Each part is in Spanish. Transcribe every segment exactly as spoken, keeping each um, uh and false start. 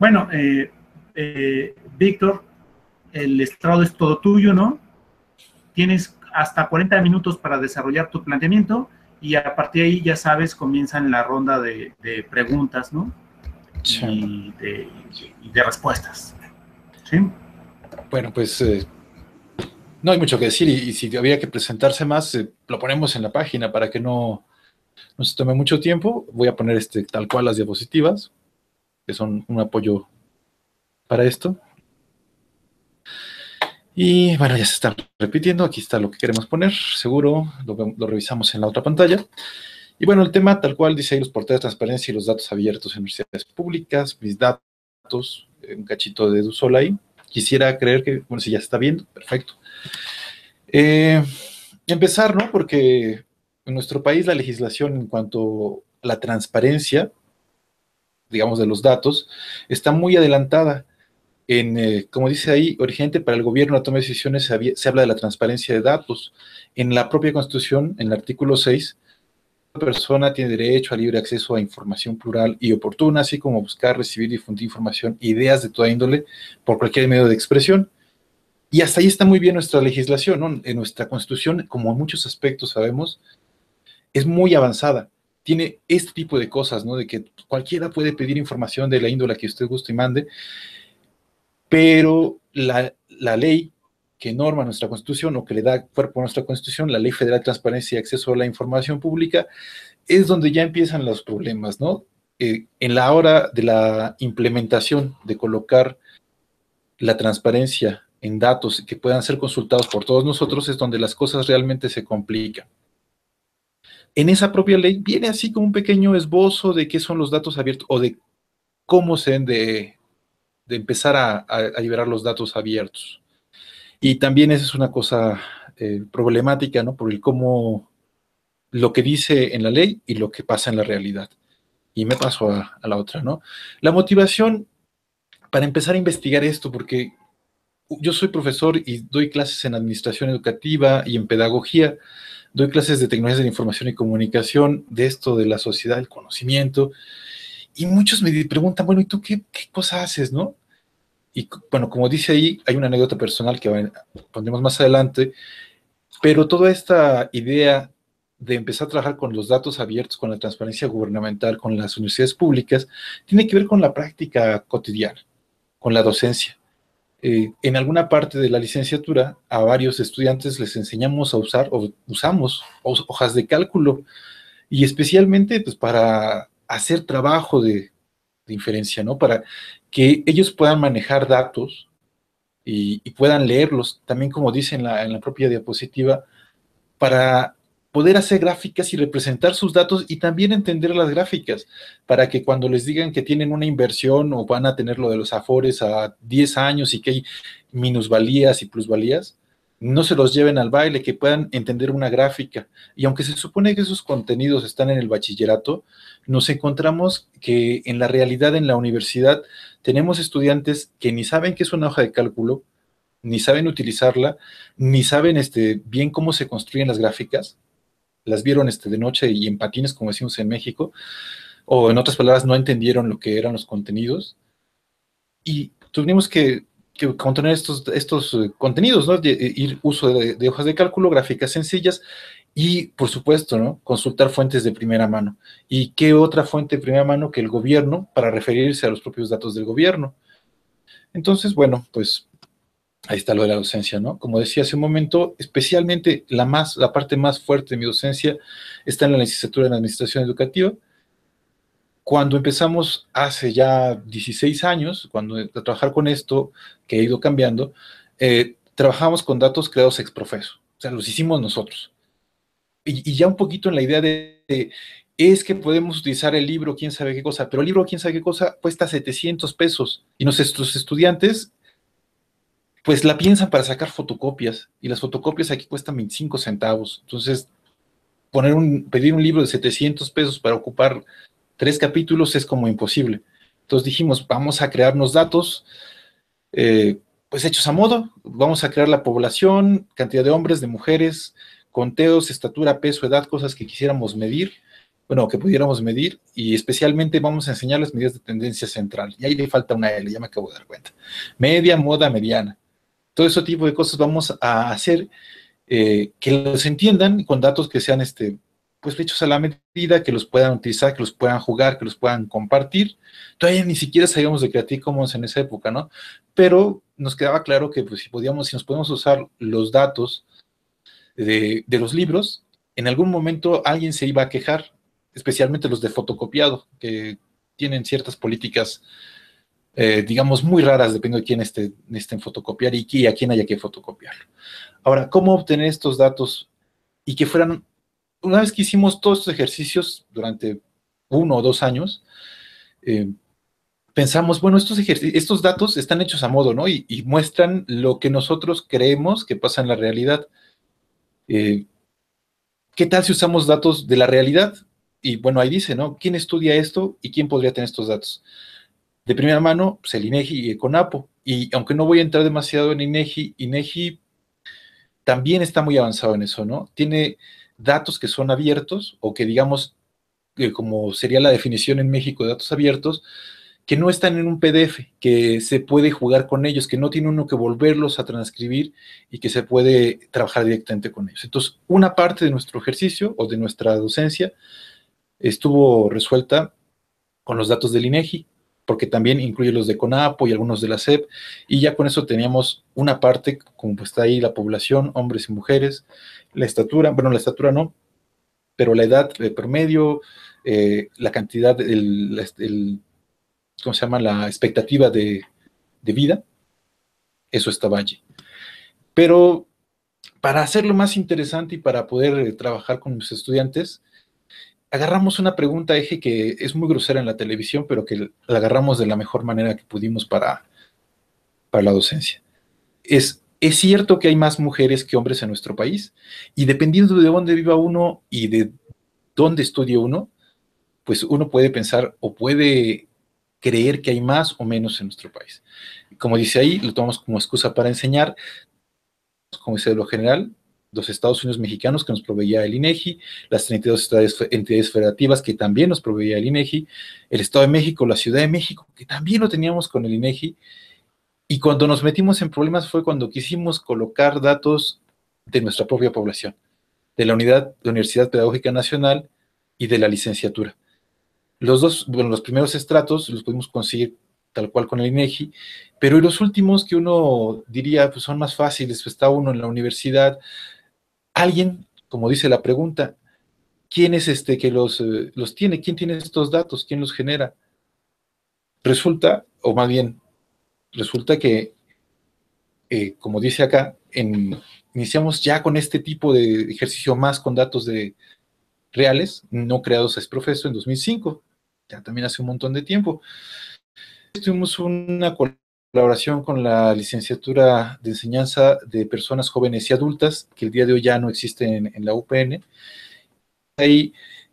bueno, eh, eh, Víctor, el estrado es todo tuyo, ¿no? Tienes hasta cuarenta minutos para desarrollar tu planteamiento y a partir de ahí, ya sabes, comienzan la ronda de, de preguntas, ¿no? Sí. Y, de, y de respuestas. ¿Sí? Bueno, pues eh, no hay mucho que decir y, y si había que presentarse más, eh, lo ponemos en la página para que no, no se tome mucho tiempo. Voy a poner este, tal cual las diapositivas, que son un apoyo para esto. Y bueno, ya se está repitiendo. Aquí está lo que queremos poner, seguro. Lo, lo revisamos en la otra pantalla. Y bueno, el tema tal cual dice ahí: los portales de transparencia y los datos abiertos en universidades públicas, mis datos, un cachito de Dusol ahí. Quisiera creer que, bueno, si ya se está viendo, perfecto. Eh, empezar, ¿no? Porque en nuestro país la legislación en cuanto a la transparencia, digamos, de los datos, está muy adelantada. En, eh, como dice ahí, urgente para el gobierno la toma de decisiones, se, había, se habla de la transparencia de datos. En la propia Constitución, en el artículo seis, la persona tiene derecho a libre acceso a información plural y oportuna, así como buscar, recibir y difundir información, ideas de toda índole, por cualquier medio de expresión. Y hasta ahí está muy bien nuestra legislación, ¿no? En nuestra Constitución, como en muchos aspectos sabemos, es muy avanzada. Tiene este tipo de cosas, ¿no? De que cualquiera puede pedir información de la índole que usted guste y mande, pero la, la ley que norma nuestra Constitución o que le da cuerpo a nuestra Constitución, la Ley Federal de Transparencia y Acceso a la Información Pública, es donde ya empiezan los problemas, ¿no? Eh, en la hora de la implementación, de colocar la transparencia en datos que puedan ser consultados por todos nosotros, es donde las cosas realmente se complican. En esa propia ley viene así como un pequeño esbozo de qué son los datos abiertos o de cómo se deben de, de empezar a, a, a liberar los datos abiertos. Y también esa es una cosa eh, problemática, ¿no? Por el cómo lo que dice en la ley y lo que pasa en la realidad. Y me paso a, a la otra, ¿no? La motivación para empezar a investigar esto, porque yo soy profesor y doy clases en administración educativa y en pedagogía, doy clases de tecnologías de la información y comunicación, de esto de la sociedad, el conocimiento, y muchos me preguntan, bueno, ¿y tú qué, qué cosa haces, no? Y bueno, como dice ahí, hay una anécdota personal que pondremos más adelante, pero toda esta idea de empezar a trabajar con los datos abiertos, con la transparencia gubernamental, con las universidades públicas, tiene que ver con la práctica cotidiana, con la docencia. Eh, en alguna parte de la licenciatura, a varios estudiantes les enseñamos a usar, o usamos hojas de cálculo, y especialmente pues, para hacer trabajo de, de inferencia, ¿no? Para que ellos puedan manejar datos y, y puedan leerlos, también como dice en la, en la propia diapositiva, para poder hacer gráficas y representar sus datos y también entender las gráficas, para que cuando les digan que tienen una inversión o van a tener lo de los afores a diez años y que hay minusvalías y plusvalías, no se los lleven al baile, que puedan entender una gráfica. Y aunque se supone que esos contenidos están en el bachillerato, nos encontramos que en la realidad en la universidad tenemos estudiantes que ni saben qué es una hoja de cálculo, ni saben utilizarla, ni saben este, bien cómo se construyen las gráficas, las vieron este, de noche y en patines, como decimos en México, o en otras palabras, no entendieron lo que eran los contenidos, y tuvimos que, que contener estos, estos uh, contenidos, ¿no? De, de ir uso de, de hojas de cálculo, gráficas sencillas, y por supuesto, ¿no? Consultar fuentes de primera mano. ¿Y qué otra fuente de primera mano que el gobierno para referirse a los propios datos del gobierno? Entonces, bueno, pues ahí está lo de la docencia, ¿no? Como decía hace un momento, especialmente la, más, la parte más fuerte de mi docencia está en la licenciatura en Administración Educativa. Cuando empezamos hace ya dieciséis años, cuando a trabajar con esto, que ha ido cambiando, eh, trabajamos con datos creados ex profeso, o sea, los hicimos nosotros. Y, y ya un poquito en la idea de, de, es que podemos utilizar el libro, quién sabe qué cosa, pero el libro, quién sabe qué cosa, cuesta setecientos pesos. Y nuestros estudiantes pues la piensan para sacar fotocopias, y las fotocopias aquí cuestan veinticinco centavos. Entonces, poner un, pedir un libro de setecientos pesos para ocupar tres capítulos es como imposible. Entonces dijimos, vamos a crearnos datos, eh, pues hechos a modo, vamos a crear la población, cantidad de hombres, de mujeres, conteos, estatura, peso, edad, cosas que quisiéramos medir, bueno, que pudiéramos medir, y especialmente vamos a enseñar las medidas de tendencia central. Y ahí le falta una L, ya me acabo de dar cuenta. Media, moda, mediana. Todo ese tipo de cosas vamos a hacer eh, que los entiendan con datos que sean este, pues hechos a la medida, que los puedan utilizar, que los puedan jugar, que los puedan compartir. Todavía ni siquiera sabíamos de Creative Commons en esa época, ¿no? Pero nos quedaba claro que pues, si podíamos, si nos podemos usar los datos de, de los libros, en algún momento alguien se iba a quejar, especialmente los de fotocopiado, que tienen ciertas políticas, eh, digamos, muy raras, dependiendo de quién esté, esté en fotocopiar y, y a quién haya que fotocopiarlo. Ahora, ¿cómo obtener estos datos y que fueran, una vez que hicimos todos estos ejercicios durante uno o dos años, eh, pensamos, bueno, estos, estos datos están hechos a modo, ¿no? Y, y muestran lo que nosotros creemos que pasa en la realidad. Eh, ¿Qué tal si usamos datos de la realidad? Y bueno, ahí dice, ¿no? ¿Quién estudia esto y quién podría tener estos datos? De primera mano, pues el INEGI y CONAPO. Y aunque no voy a entrar demasiado en INEGI, INEGI también está muy avanzado en eso, ¿no? Tiene datos que son abiertos o que digamos, eh, como sería la definición en México de datos abiertos, que no están en un P D F, que se puede jugar con ellos, que no tiene uno que volverlos a transcribir y que se puede trabajar directamente con ellos. Entonces, una parte de nuestro ejercicio o de nuestra docencia estuvo resuelta con los datos del INEGI, porque también incluye los de CONAPO y algunos de la S E P, y ya con eso teníamos una parte, como está ahí la población, hombres y mujeres, la estatura, bueno, la estatura no, pero la edad de promedio, eh, la cantidad, el, el, ¿cómo se llama? La expectativa de, de vida, eso estaba allí. Pero para hacerlo más interesante y para poder eh, trabajar con mis estudiantes, agarramos una pregunta eje que es muy grosera en la televisión, pero que la agarramos de la mejor manera que pudimos para, para la docencia. Es, ¿es cierto que hay más mujeres que hombres en nuestro país? Y dependiendo de dónde viva uno y de dónde estudie uno, pues uno puede pensar o puede creer que hay más o menos en nuestro país. Como dice ahí, lo tomamos como excusa para enseñar, como dice lo general, los Estados Unidos mexicanos que nos proveía el INEGI, las treinta y dos entidades federativas que también nos proveía el INEGI, el Estado de México, la Ciudad de México, que también lo teníamos con el INEGI, y cuando nos metimos en problemas fue cuando quisimos colocar datos de nuestra propia población, de la unidad de Universidad Pedagógica Nacional y de la licenciatura. Los dos, bueno, los primeros estratos los pudimos conseguir tal cual con el INEGI, pero los últimos que uno diría pues son más fáciles, pues está uno en la universidad, alguien, como dice la pregunta, ¿quién es este que los, eh, los tiene? ¿Quién tiene estos datos? ¿Quién los genera? Resulta, o más bien, resulta que, eh, como dice acá, en, iniciamos ya con este tipo de ejercicio más con datos de reales, no creados a Esprofeso en dos mil cinco, ya también hace un montón de tiempo. Tuvimos una colaboración con la licenciatura de enseñanza de personas jóvenes y adultas, que el día de hoy ya no existe en, en la U P N. Ahí,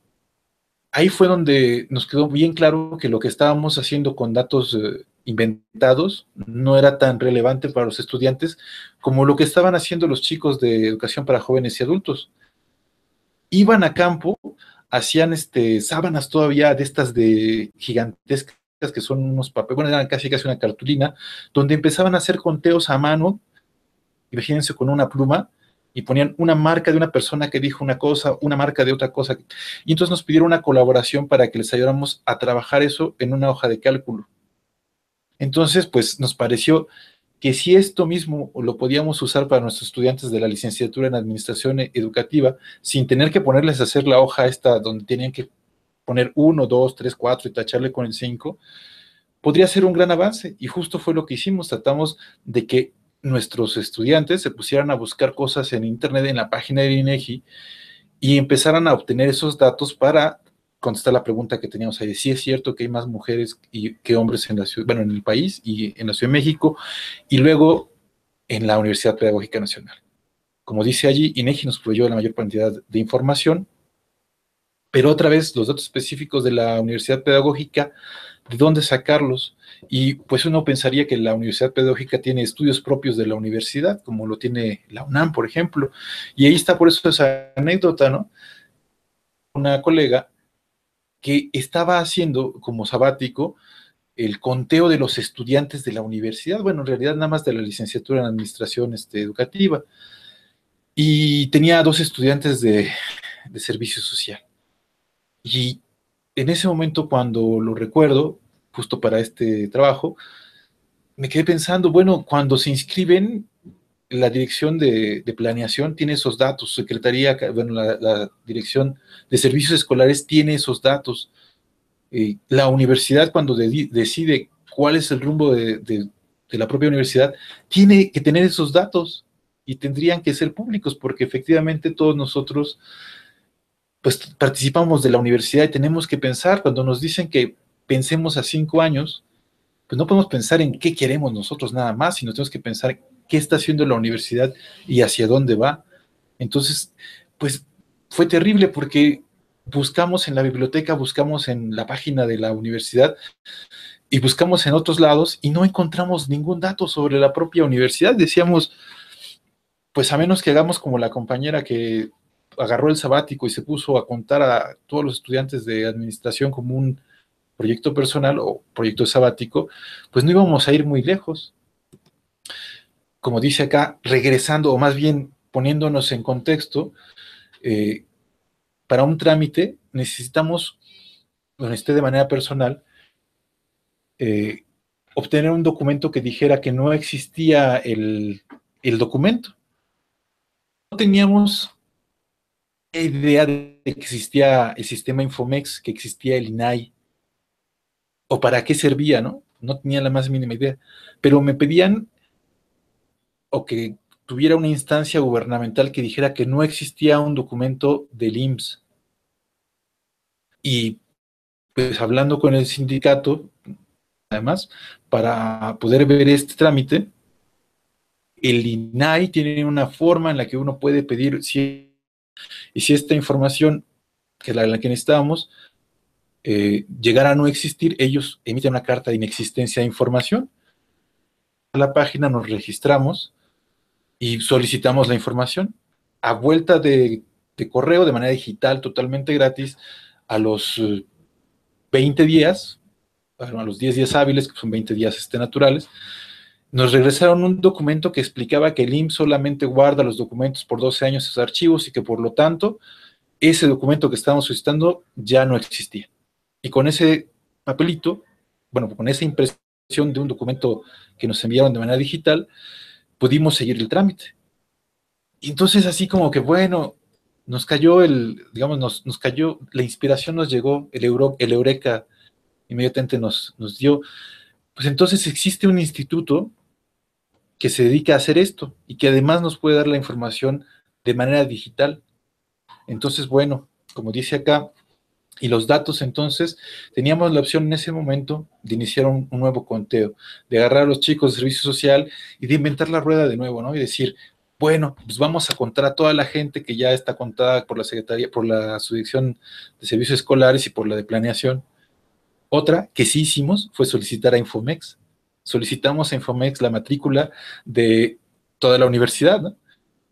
ahí fue donde nos quedó bien claro que lo que estábamos haciendo con datos eh, inventados no era tan relevante para los estudiantes como lo que estaban haciendo los chicos de educación para jóvenes y adultos. Iban a campo, hacían este, sábanas todavía de estas de gigantescas, que son unos papeles, bueno, eran casi casi una cartulina, donde empezaban a hacer conteos a mano, imagínense con una pluma, y ponían una marca de una persona que dijo una cosa, una marca de otra cosa, y entonces nos pidieron una colaboración para que les ayudáramos a trabajar eso en una hoja de cálculo. Entonces, pues nos pareció que si esto mismo lo podíamos usar para nuestros estudiantes de la licenciatura en Administración Educativa, sin tener que ponerles a hacer la hoja esta donde tenían que poner uno, dos, tres, cuatro y tacharle con el cinco, podría ser un gran avance. Y justo fue lo que hicimos. Tratamos de que nuestros estudiantes se pusieran a buscar cosas en Internet, en la página del INEGI, y empezaran a obtener esos datos para contestar la pregunta que teníamos ahí. Sí es cierto que hay más mujeres y, que hombres en la ciudad, bueno, en el país y en la Ciudad de México, y luego en la Universidad Pedagógica Nacional. Como dice allí, INEGI nos proveyó la mayor cantidad de información, pero otra vez los datos específicos de la Universidad Pedagógica, ¿de dónde sacarlos? Y pues uno pensaría que la Universidad Pedagógica tiene estudios propios de la universidad, como lo tiene la UNAM, por ejemplo, y ahí está por eso esa anécdota, ¿no? Una colega que estaba haciendo como sabático el conteo de los estudiantes de la universidad, bueno, en realidad nada más de la licenciatura en administración este, educativa, y tenía dos estudiantes de, de servicio social. Y en ese momento, cuando lo recuerdo, justo para este trabajo, me quedé pensando, bueno, cuando se inscriben, la dirección de, de planeación tiene esos datos, secretaría, bueno, la, la dirección de servicios escolares tiene esos datos. Eh, la universidad, cuando de, decide cuál es el rumbo de, de, de la propia universidad, tiene que tener esos datos y tendrían que ser públicos, porque efectivamente todos nosotros pues participamos de la universidad y tenemos que pensar, cuando nos dicen que pensemos a cinco años, pues no podemos pensar en qué queremos nosotros nada más, sino tenemos que pensar qué está haciendo la universidad y hacia dónde va. Entonces, pues fue terrible porque buscamos en la biblioteca, buscamos en la página de la universidad y buscamos en otros lados y no encontramos ningún dato sobre la propia universidad. Decíamos, pues a menos que hagamos como la compañera que agarró el sabático y se puso a contar a todos los estudiantes de administración como un proyecto personal o proyecto sabático, pues no íbamos a ir muy lejos. Como dice acá, regresando, o más bien poniéndonos en contexto, eh, para un trámite necesitamos, bueno, esté de manera personal, eh, obtener un documento que dijera que no existía el, el documento. No teníamos idea de que existía el sistema Infomex, que existía el I N A I, o para qué servía, ¿no? No tenía la más mínima idea. Pero me pedían, o que tuviera una instancia gubernamental que dijera que no existía un documento del I M S S. Y pues hablando con el sindicato, además, para poder ver este trámite, el I N A I tiene una forma en la que uno puede pedir si, y si esta información, que es la, la que necesitábamos, eh, llegara a no existir, ellos emiten una carta de inexistencia de información. A la página nos registramos y solicitamos la información. A vuelta de, de correo, de manera digital, totalmente gratis, a los eh, veinte días, bueno, a los diez días hábiles, que son veinte días este, naturales, nos regresaron un documento que explicaba que el I M S S solamente guarda los documentos por doce años esos archivos y que por lo tanto ese documento que estábamos solicitando ya no existía. Y con ese papelito, bueno, con esa impresión de un documento que nos enviaron de manera digital, pudimos seguir el trámite. Y entonces así como que, bueno, nos cayó el, digamos, nos, nos cayó, la inspiración nos llegó, el, euro, el eureka inmediatamente nos, nos dio. Pues entonces existe un instituto que se dedica a hacer esto y que además nos puede dar la información de manera digital. Entonces, bueno, como dice acá, y los datos, entonces, teníamos la opción en ese momento de iniciar un, un nuevo conteo, de agarrar a los chicos de servicio social y de inventar la rueda de nuevo, ¿no? Y decir, bueno, pues vamos a contar a toda la gente que ya está contada por la Secretaría, por la Subdirección de Servicios Escolares y por la de Planeación. Otra que sí hicimos fue solicitar a Infomex. Solicitamos a Infomex la matrícula de toda la universidad, ¿no?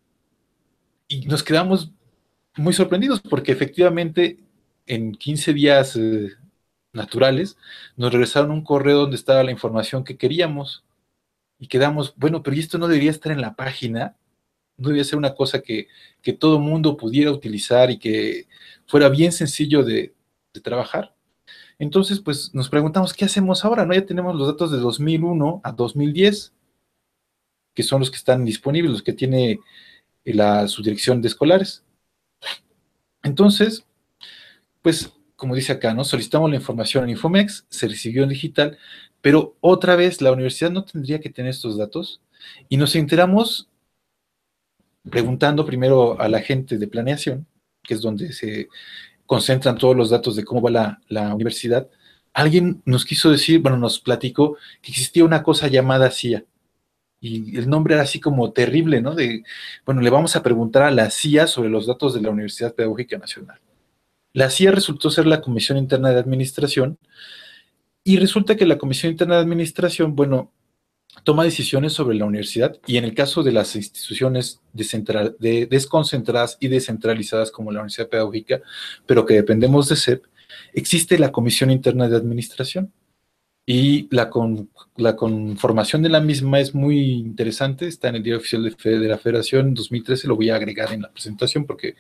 Y nos quedamos muy sorprendidos porque efectivamente en quince días eh, naturales nos regresaron un correo donde estaba la información que queríamos y quedamos, bueno, pero esto no debería estar en la página, no debería ser una cosa que, que todo mundo pudiera utilizar y que fuera bien sencillo de, de trabajar. Entonces, pues nos preguntamos, ¿qué hacemos ahora? ¿No? Ya tenemos los datos de dos mil uno a dos mil diez, que son los que están disponibles, los que tiene la subdirección de escolares. Entonces, pues, como dice acá, ¿no? Solicitamos la información en Infomex, se recibió en digital, pero otra vez la universidad no tendría que tener estos datos y nos enteramos preguntando primero a la gente de planeación, que es donde se concentran todos los datos de cómo va la, la universidad. Alguien nos quiso decir, bueno, nos platicó que existía una cosa llamada C I A. Y el nombre era así como terrible, ¿no? De, bueno, le vamos a preguntar a la C I A sobre los datos de la Universidad Pedagógica Nacional. La C I A resultó ser la Comisión Interna de Administración, y resulta que la Comisión Interna de Administración, bueno, toma decisiones sobre la universidad, y en el caso de las instituciones de desconcentradas y descentralizadas como la Universidad Pedagógica, pero que dependemos de C E P, Existe la Comisión Interna de Administración y la, con, la conformación de la misma es muy interesante, está en el Diario Oficial de, Fe, de la Federación dos mil trece, lo voy a agregar en la presentación porque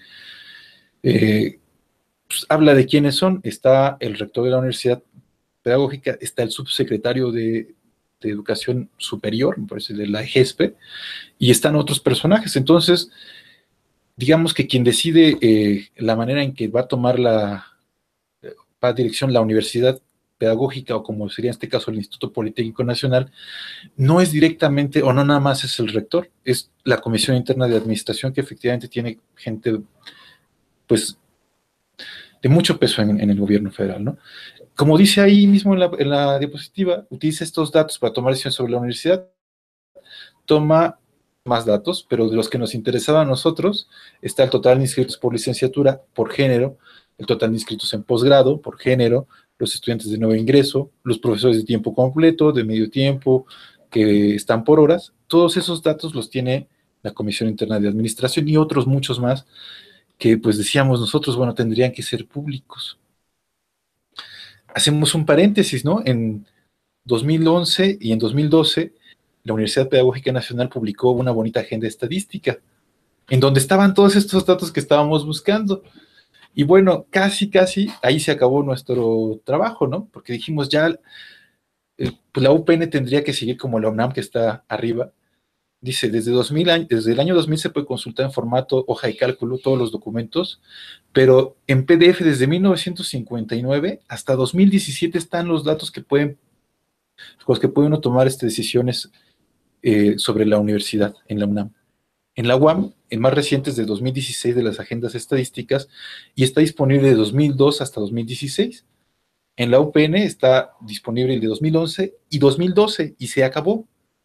eh, pues, habla de quiénes son. Está el rector de la Universidad Pedagógica, está el subsecretario de, de Educación Superior, me parece, de la E G E S P E, y están otros personajes. Entonces, digamos que quien decide eh, la manera en que va a tomar la va a dirección la universidad pedagógica, o como sería en este caso el Instituto Politécnico Nacional, no es directamente, o no nada más es el rector, es la Comisión Interna de Administración, que efectivamente tiene gente, pues, de mucho peso en, en el gobierno federal, ¿no? Como dice ahí mismo en la, en la diapositiva, utiliza estos datos para tomar decisiones sobre la universidad, toma más datos, pero de los que nos interesaba a nosotros está el total de inscritos por licenciatura, por género, el total de inscritos en posgrado, por género, los estudiantes de nuevo ingreso, los profesores de tiempo completo, de medio tiempo, que están por horas. Todos esos datos los tiene la Comisión Interna de Administración y otros muchos más que, pues decíamos nosotros, bueno, tendrían que ser públicos. Hacemos un paréntesis, ¿no? En dos mil once y en dos mil doce, la Universidad Pedagógica Nacional publicó una bonita agenda estadística, en donde estaban todos estos datos que estábamos buscando. Y bueno, casi, casi, ahí se acabó nuestro trabajo, ¿no? Porque dijimos ya, eh, pues la U P N tendría que seguir como la UNAM, que está arriba. Dice, desde, dos mil, desde el año dos mil se puede consultar en formato hoja de cálculo todos los documentos, pero en P D F desde mil novecientos cincuenta y nueve hasta dos mil diecisiete están los datos que pueden, con los que pueden uno tomar este, decisiones eh, sobre la universidad en la UNAM. En la U A M, el más reciente es de dos mil dieciséis de las agendas estadísticas y está disponible de dos mil dos hasta dos mil dieciséis. En la U P N está disponible el de dos mil once y dos mil doce y se acabó.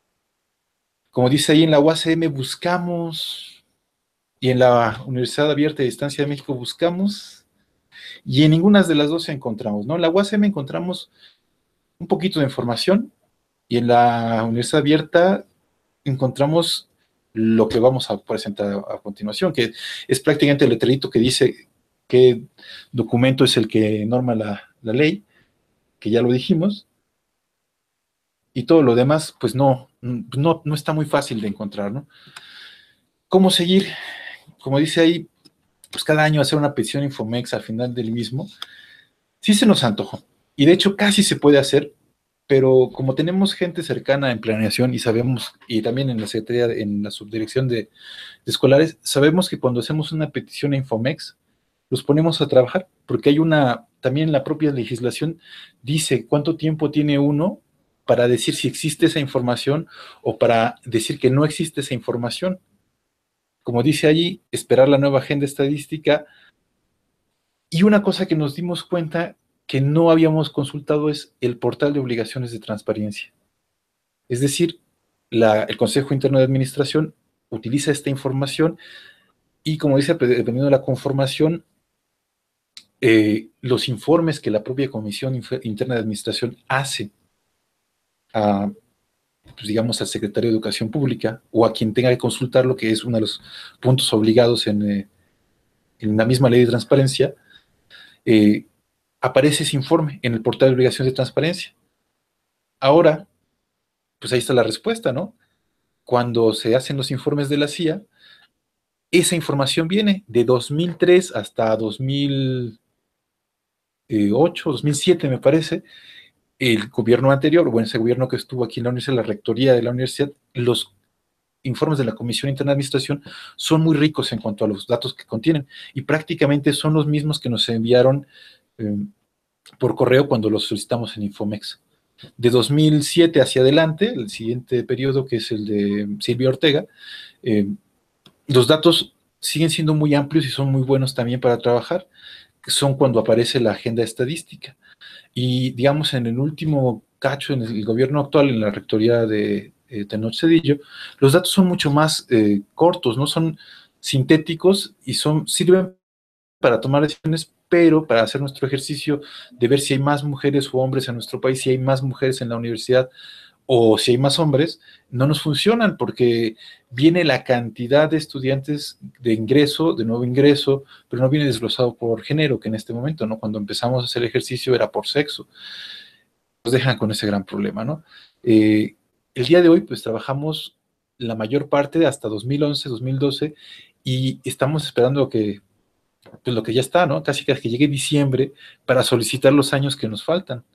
Como dice ahí, en la U A C M buscamos, y en la Universidad Abierta de Distancia de México buscamos, y en ninguna de las dos encontramos, ¿no? En la U A C M encontramos un poquito de información, y en la Universidad Abierta encontramos lo que vamos a presentar a continuación, que es prácticamente el letrerito que dice qué documento es el que norma la, la ley, que ya lo dijimos, y todo lo demás, pues no, no, no está muy fácil de encontrar, ¿no? ¿Cómo seguir? Como dice ahí, pues cada año hacer una petición Infomex al final del mismo, sí se nos antojó, y de hecho casi se puede hacer, pero como tenemos gente cercana en planeación y sabemos, y también en la Secretaría, en la subdirección de, de escolares, sabemos que cuando hacemos una petición a Infomex, los ponemos a trabajar, porque hay una, también la propia legislación dice cuánto tiempo tiene uno para decir si existe esa información o para decir que no existe esa información. Como dice allí, esperar la nueva agenda estadística. Y una cosa que nos dimos cuenta que no habíamos consultado es el portal de obligaciones de transparencia. Es decir, la, el Consejo Interno de Administración utiliza esta información y, como dice, dependiendo de la conformación, eh, los informes que la propia Comisión Interna de Administración hace a, pues digamos, al secretario de Educación Pública o a quien tenga que consultarlo, que es uno de los puntos obligados en, eh, en la misma ley de transparencia, eh, aparece ese informe en el portal de obligaciones de transparencia. Ahora, pues ahí está la respuesta, ¿no? Cuando se hacen los informes de la C I A, esa información viene de dos mil tres hasta dos mil ocho, dos mil siete, me parece. El gobierno anterior, bueno, ese gobierno que estuvo aquí en la universidad, la rectoría de la universidad, los informes de la Comisión Interna de Administración son muy ricos en cuanto a los datos que contienen y prácticamente son los mismos que nos enviaron eh, por correo cuando los solicitamos en Infomex. De dos mil siete hacia adelante, el siguiente periodo, que es el de Silvia Ortega, eh, los datos siguen siendo muy amplios y son muy buenos también para trabajar, que son cuando aparece la agenda estadística. Y digamos, en el último cacho, en el gobierno actual, en la rectoría de eh, Tenoch Cedillo, los datos son mucho más eh, cortos, no son sintéticos y son, sirven para tomar decisiones, pero para hacer nuestro ejercicio de ver si hay más mujeres o hombres en nuestro país, si hay más mujeres en la universidad o si hay más hombres, no nos funcionan porque viene la cantidad de estudiantes de ingreso, de nuevo ingreso, pero no viene desglosado por género, que en este momento, ¿no? Cuando empezamos a hacer ejercicio era por sexo. Nos dejan con ese gran problema, ¿no? Eh, el día de hoy, pues trabajamos la mayor parte hasta dos mil once, dos mil doce, y estamos esperando que, pues lo que ya está, ¿no? Casi casi que llegue diciembre para solicitar los años que nos faltan,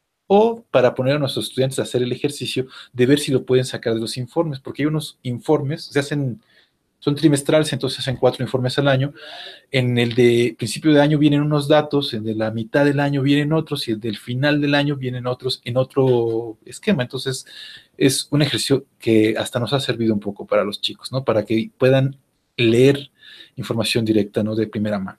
o para poner a nuestros estudiantes a hacer el ejercicio de ver si lo pueden sacar de los informes, porque hay unos informes, se hacen, son trimestrales, entonces se hacen cuatro informes al año. En el de principio de año vienen unos datos, en el de la mitad del año vienen otros, y el del final del año vienen otros en otro esquema. Entonces, es un ejercicio que hasta nos ha servido un poco para los chicos, ¿no? Para que puedan leer información directa, ¿no? De primera mano.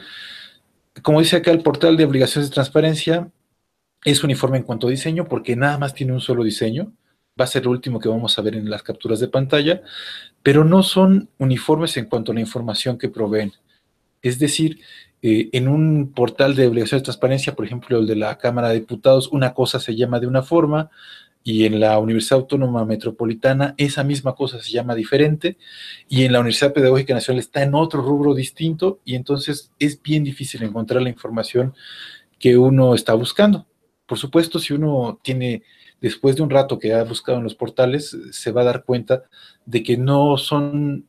Como dice acá el portal de obligaciones de transparencia, es uniforme en cuanto a diseño, porque nada más tiene un solo diseño. Va a ser lo último que vamos a ver en las capturas de pantalla, pero no son uniformes en cuanto a la información que proveen. Es decir, eh, en un portal de obligaciones de transparencia, por ejemplo, el de la Cámara de Diputados, una cosa se llama de una forma, y en la Universidad Autónoma Metropolitana esa misma cosa se llama diferente, y en la Universidad Pedagógica Nacional está en otro rubro distinto, y entonces es bien difícil encontrar la información que uno está buscando. Por supuesto, si uno tiene, después de un rato que ha buscado en los portales, se va a dar cuenta de que no son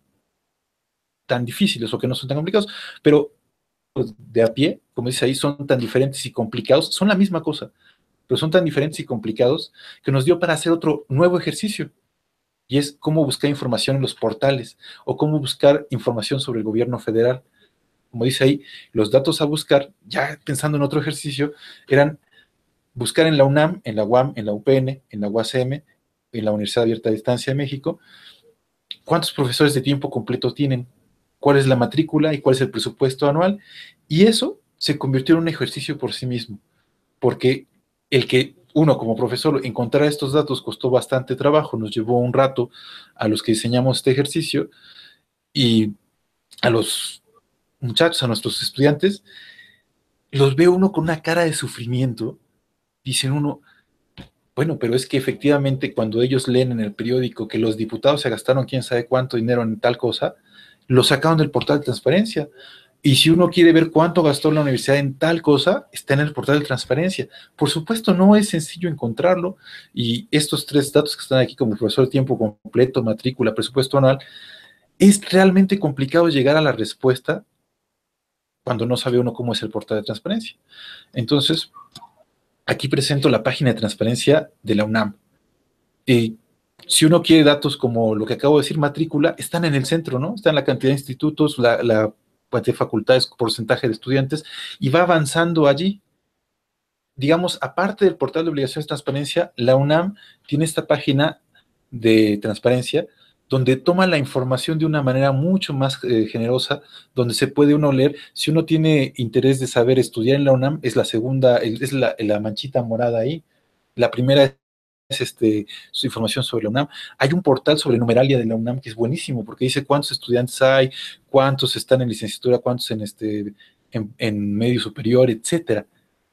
tan difíciles o que no son tan complicados, pero de a pie, como dice ahí, son tan diferentes y complicados, son la misma cosa, pero son tan diferentes y complicados que nos dio para hacer otro nuevo ejercicio, y es cómo buscar información en los portales o cómo buscar información sobre el gobierno federal. Como dice ahí, los datos a buscar, ya pensando en otro ejercicio, eran buscar en la UNAM, en la UAM, en la U P N, en la U A C M, en la Universidad Abierta a Distancia de México, cuántos profesores de tiempo completo tienen, cuál es la matrícula y cuál es el presupuesto anual, y eso se convirtió en un ejercicio por sí mismo, porque el que uno como profesor encontrar estos datos costó bastante trabajo, nos llevó un rato a los que diseñamos este ejercicio, y a los muchachos, a nuestros estudiantes, los ve uno con una cara de sufrimiento. Dicen uno, bueno, pero es que efectivamente cuando ellos leen en el periódico que los diputados se gastaron quién sabe cuánto dinero en tal cosa, lo sacaron del portal de transparencia. Y si uno quiere ver cuánto gastó la universidad en tal cosa, está en el portal de transparencia. Por supuesto, no es sencillo encontrarlo, y estos tres datos que están aquí como profesor de tiempo completo, matrícula, presupuesto anual, es realmente complicado llegar a la respuesta cuando no sabe uno cómo es el portal de transparencia. Entonces, aquí presento la página de transparencia de la UNAM. Eh, si uno quiere datos como lo que acabo de decir, matrícula, están en el centro, ¿no? Están la cantidad de institutos, la, la cantidad de facultades, porcentaje de estudiantes, y va avanzando allí. Digamos, aparte del portal de obligaciones de transparencia, la UNAM tiene esta página de transparencia donde toma la información de una manera mucho más eh, generosa, donde se puede uno leer. Si uno tiene interés de saber estudiar en la UNAM, es la segunda, es la, la manchita morada ahí. La primera es este, su información sobre la UNAM. Hay un portal sobre numeralia de la UNAM que es buenísimo, porque dice cuántos estudiantes hay, cuántos están en licenciatura, cuántos en, este, en, en medio superior, etcétera.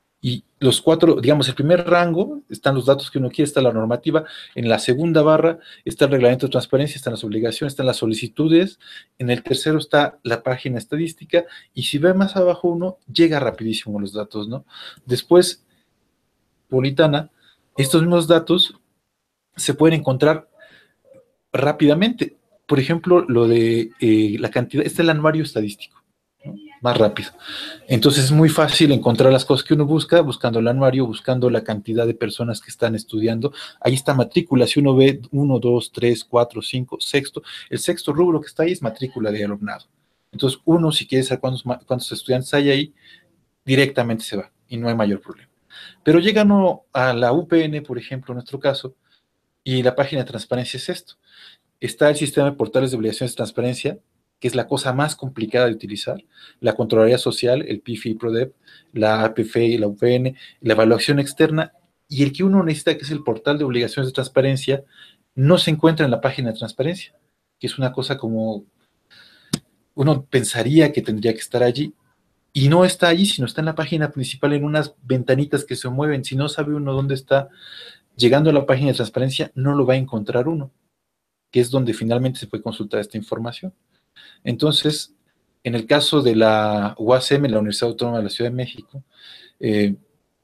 Y los cuatro, digamos, el primer rango, están los datos que uno quiere, está la normativa. En la segunda barra está el reglamento de transparencia, están las obligaciones, están las solicitudes. En el tercero está la página estadística, y si ve más abajo uno, llega rapidísimo los datos, ¿no? Después, Politana, estos mismos datos se pueden encontrar rápidamente. Por ejemplo, lo de eh, la cantidad, este es el anuario estadístico, ¿no? Más rápido. Entonces es muy fácil encontrar las cosas que uno busca, buscando el anuario, buscando la cantidad de personas que están estudiando. Ahí está matrícula, si uno ve uno, dos, tres, cuatro, cinco, sexto, el sexto rubro que está ahí es matrícula de alumnado. Entonces uno, si quiere saber cuántos, cuántos estudiantes hay ahí, directamente se va y no hay mayor problema. Pero llega uno a la U P N, por ejemplo, en nuestro caso, y la página de transparencia es esto. Está el sistema de portales de obligaciones de transparencia, que es la cosa más complicada de utilizar, la Contraloría Social, el P I F I y PRODEP, la A P F y la U P N, la evaluación externa, y el que uno necesita, que es el portal de obligaciones de transparencia, no se encuentra en la página de transparencia, que es una cosa como, uno pensaría que tendría que estar allí, y no está allí, sino está en la página principal en unas ventanitas que se mueven. Si no sabe uno dónde está, llegando a la página de transparencia no lo va a encontrar uno, que es donde finalmente se puede consultar esta información. Entonces, en el caso de la U A S M, la Universidad Autónoma de la Ciudad de México, eh,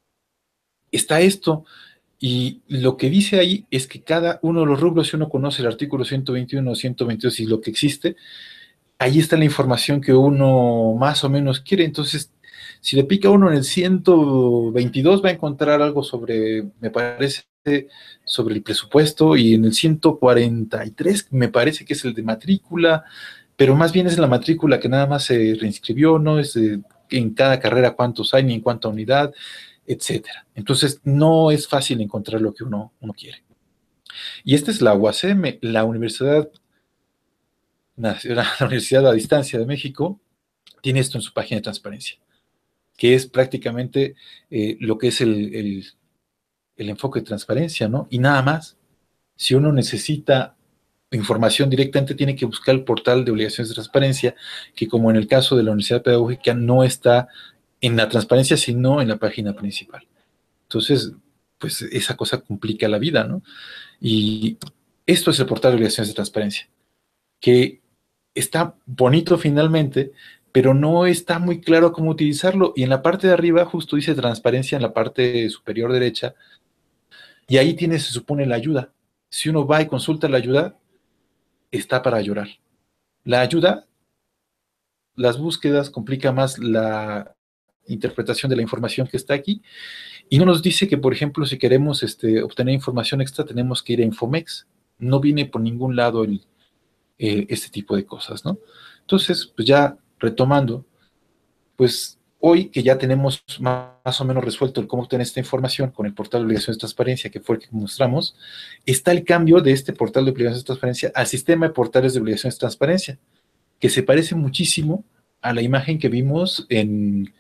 está esto, y lo que dice ahí es que cada uno de los rubros, si uno conoce el artículo ciento veintiuno, ciento veintidós y lo que existe, ahí está la información que uno más o menos quiere. Entonces, si le pica uno en el ciento veintidós, va a encontrar algo sobre, me parece, sobre el presupuesto, y en el ciento cuarenta y tres me parece que es el de matrícula, pero más bien es la matrícula que nada más se reinscribió, no es de, en cada carrera cuántos hay, ni en cuánta unidad, etcétera. Entonces, no es fácil encontrar lo que uno, uno quiere. Y esta es la U A S M, la Universidad Nacional, la Universidad a Distancia de México, tiene esto en su página de transparencia, que es prácticamente eh, lo que es el, el, el enfoque de transparencia, ¿no? Y nada más. Si uno necesita información directamente, tiene que buscar el portal de obligaciones de transparencia, que como en el caso de la Universidad Pedagógica, no está en la transparencia, sino en la página principal. Entonces, pues esa cosa complica la vida, ¿no? Y esto es el portal de obligaciones de transparencia, que está bonito finalmente, pero no está muy claro cómo utilizarlo. Y en la parte de arriba justo dice transparencia en la parte superior derecha, y ahí tiene, se supone, la ayuda. Si uno va y consulta la ayuda, está para llorar. La ayuda, las búsquedas, complica más la interpretación de la información que está aquí, y no nos dice que, por ejemplo, si queremos este, obtener información extra, tenemos que ir a Infomex. No viene por ningún lado el, eh, este tipo de cosas, ¿no? Entonces, pues ya retomando, pues hoy que ya tenemos más o menos resuelto el cómo obtener esta información con el portal de obligaciones de transparencia, que fue el que mostramos, está el cambio de este portal de obligaciones de transparencia al sistema de portales de obligaciones de transparencia, que se parece muchísimo a la imagen que vimos en,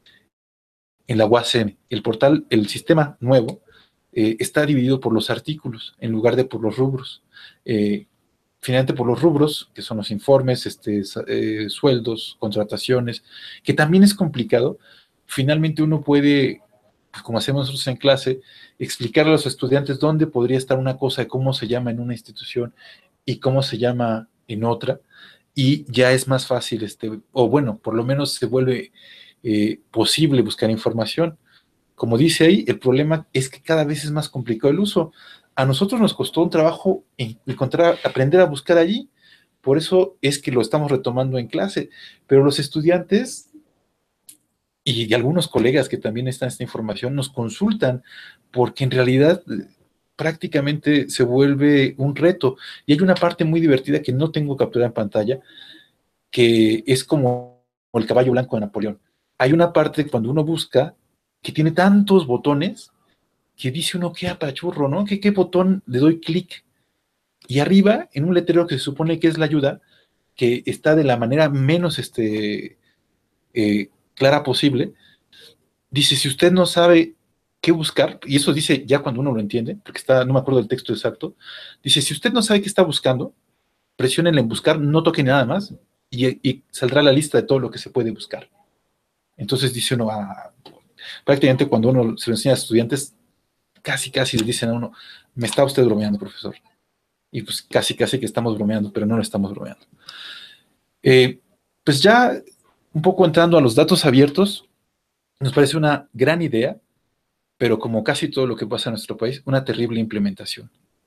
en la U A S M. El portal, el sistema nuevo, eh, está dividido por los artículos en lugar de por los rubros. Eh, finalmente por los rubros, que son los informes, este, eh, sueldos, contrataciones, que también es complicado. Finalmente uno puede, pues como hacemos nosotros en clase, explicarle a los estudiantes dónde podría estar una cosa, cómo se llama en una institución y cómo se llama en otra, y ya es más fácil, este, o bueno, por lo menos se vuelve eh, posible buscar información. Como dice ahí, el problema es que cada vez es más complicado el uso. A nosotros nos costó un trabajo encontrar, aprender a buscar allí, por eso es que lo estamos retomando en clase, pero los estudiantes y, y algunos colegas que también están en esta información nos consultan, porque en realidad prácticamente se vuelve un reto, y hay una parte muy divertida que no tengo capturada en pantalla, que es como el caballo blanco de Napoleón. Hay una parte cuando uno busca que tiene tantos botones que dice uno, qué apachurro, ¿no? ¿Qué, qué botón le doy clic? Y arriba, en un letrero que se supone que es la ayuda, que está de la manera menos este, eh, clara posible, dice, si usted no sabe qué buscar, y eso dice ya cuando uno lo entiende, porque está, no me acuerdo del texto exacto, dice, si usted no sabe qué está buscando, presiónenle en buscar, no toque nada más, y, y saldrá la lista de todo lo que se puede buscar. Entonces dice uno, ah, prácticamente cuando uno se lo enseña a estudiantes, casi, casi le dicen a uno, me está usted bromeando, profesor. Y pues casi, casi que estamos bromeando, pero no lo estamos bromeando. Eh, pues ya un poco entrando a los datos abiertos, nos parece una gran idea, pero como casi todo lo que pasa en nuestro país, una terrible implementación.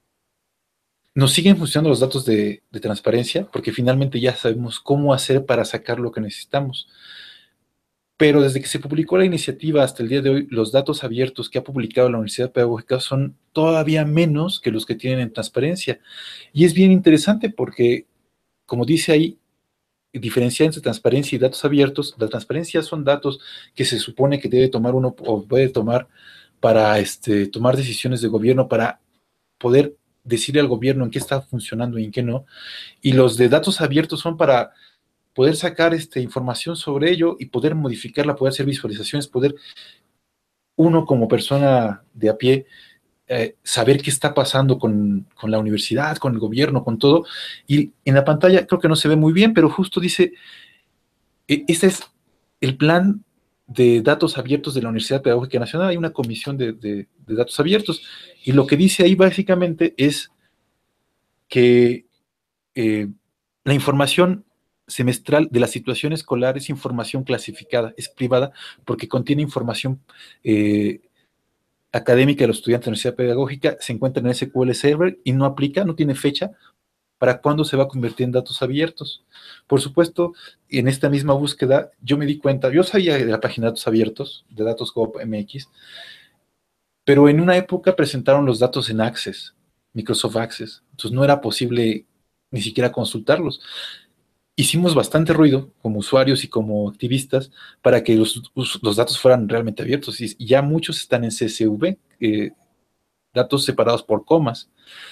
Nos siguen funcionando los datos de, de transparencia, porque finalmente ya sabemos cómo hacer para sacar lo que necesitamos. Pero desde que se publicó la iniciativa hasta el día de hoy, los datos abiertos que ha publicado la Universidad Pedagógica son todavía menos que los que tienen en transparencia. Y es bien interesante porque, como dice ahí, diferenciar entre transparencia y datos abiertos. La transparencia son datos que se supone que debe tomar uno o puede tomar para este, tomar decisiones de gobierno, para poder decirle al gobierno en qué está funcionando y en qué no. Y los de datos abiertos son para poder sacar este, información sobre ello y poder modificarla, poder hacer visualizaciones, poder uno como persona de a pie eh, saber qué está pasando con, con la universidad, con el gobierno, con todo. Y en la pantalla creo que no se ve muy bien, pero justo dice, eh, este es el plan de datos abiertos de la Universidad Pedagógica Nacional, hay una comisión de, de, de datos abiertos, y lo que dice ahí básicamente es que eh, la información semestral de la situación escolar es información clasificada, es privada, porque contiene información eh, académica de los estudiantes de la Universidad Pedagógica, se encuentra en S Q L Server y no aplica, no tiene fecha para cuándo se va a convertir en datos abiertos. Por supuesto, en esta misma búsqueda, yo me di cuenta, yo sabía de la página de datos abiertos, de datos punto gov punto m x, pero en una época presentaron los datos en Access, Microsoft Access, entonces no era posible ni siquiera consultarlos. Hicimos bastante ruido como usuarios y como activistas para que los, los datos fueran realmente abiertos, y ya muchos están en C S V, eh, datos separados por comas.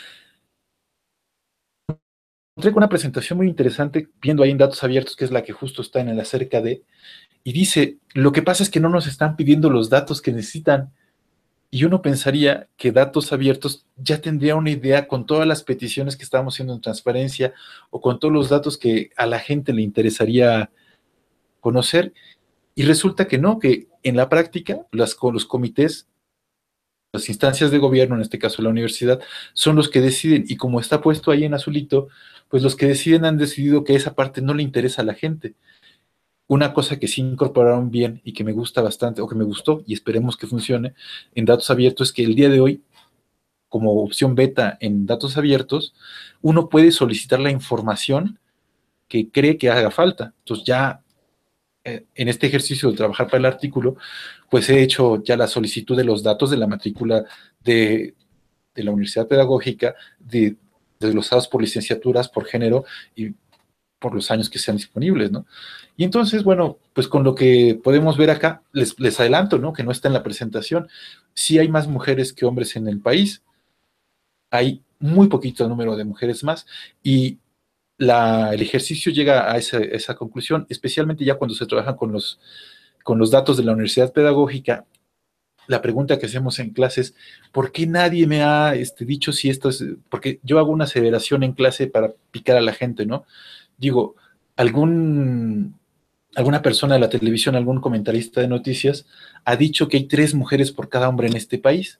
Encontré con una presentación muy interesante, viendo ahí en datos abiertos, que es la que justo está en el acerca de, y dice, lo que pasa es que no nos están pidiendo los datos que necesitan, y uno pensaría que datos abiertos ya tendría una idea con todas las peticiones que estamos haciendo en transparencia, o con todos los datos que a la gente le interesaría conocer, y resulta que no, que en la práctica las, los comités, las instancias de gobierno, en este caso la universidad, son los que deciden, y como está puesto ahí en azulito, pues los que deciden han decidido que esa parte no le interesa a la gente. Una cosa que sí incorporaron bien y que me gusta bastante, o que me gustó, y esperemos que funcione, en datos abiertos, es que el día de hoy, como opción beta en datos abiertos, uno puede solicitar la información que cree que haga falta. Entonces ya eh, en este ejercicio de trabajar para el artículo, pues he hecho ya la solicitud de los datos de la matrícula de, de la Universidad Pedagógica, de desglosados por licenciaturas, por género y por los años que sean disponibles, ¿no? Y entonces, bueno, pues con lo que podemos ver acá, les, les adelanto, ¿no? Que no está en la presentación. Sí hay más mujeres que hombres en el país, hay muy poquito número de mujeres más, y la, el ejercicio llega a esa, esa conclusión, especialmente ya cuando se trabaja con los, con los datos de la Universidad Pedagógica. La pregunta que hacemos en clase es, ¿por qué nadie me ha este, dicho si esto es...? Porque yo hago una aseveración en clase para picar a la gente, ¿no? Digo, algún, alguna persona de la televisión, algún comentarista de noticias, ha dicho que hay tres mujeres por cada hombre en este país.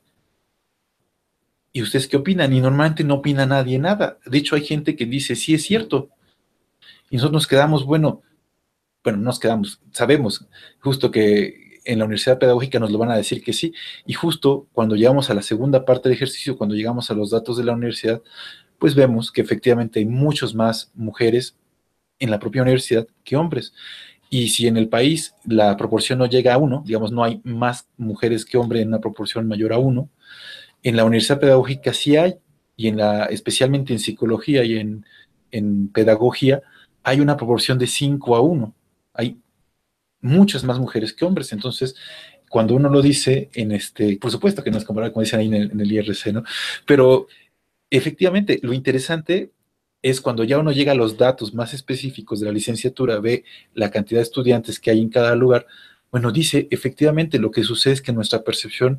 ¿Y ustedes qué opinan? Y normalmente no opina nadie nada. De hecho, hay gente que dice, sí, es cierto. Y nosotros nos quedamos, bueno, bueno, nos quedamos, sabemos justo que en la Universidad Pedagógica nos lo van a decir que sí, y justo cuando llegamos a la segunda parte del ejercicio, cuando llegamos a los datos de la universidad, pues vemos que efectivamente hay muchos más mujeres en la propia universidad que hombres. Y si en el país la proporción no llega a uno, digamos, no hay más mujeres que hombres en una proporción mayor a uno, en la Universidad Pedagógica sí hay, y en la, especialmente en psicología y en, en pedagogía, hay una proporción de cinco a uno. Hay muchas más mujeres que hombres. Entonces, cuando uno lo dice en este, por supuesto que no es comparable, como dicen ahí en el, en el I R C, ¿no? Pero efectivamente, lo interesante es cuando ya uno llega a los datos más específicos de la licenciatura, ve la cantidad de estudiantes que hay en cada lugar, bueno, dice, efectivamente, lo que sucede es que nuestra percepción,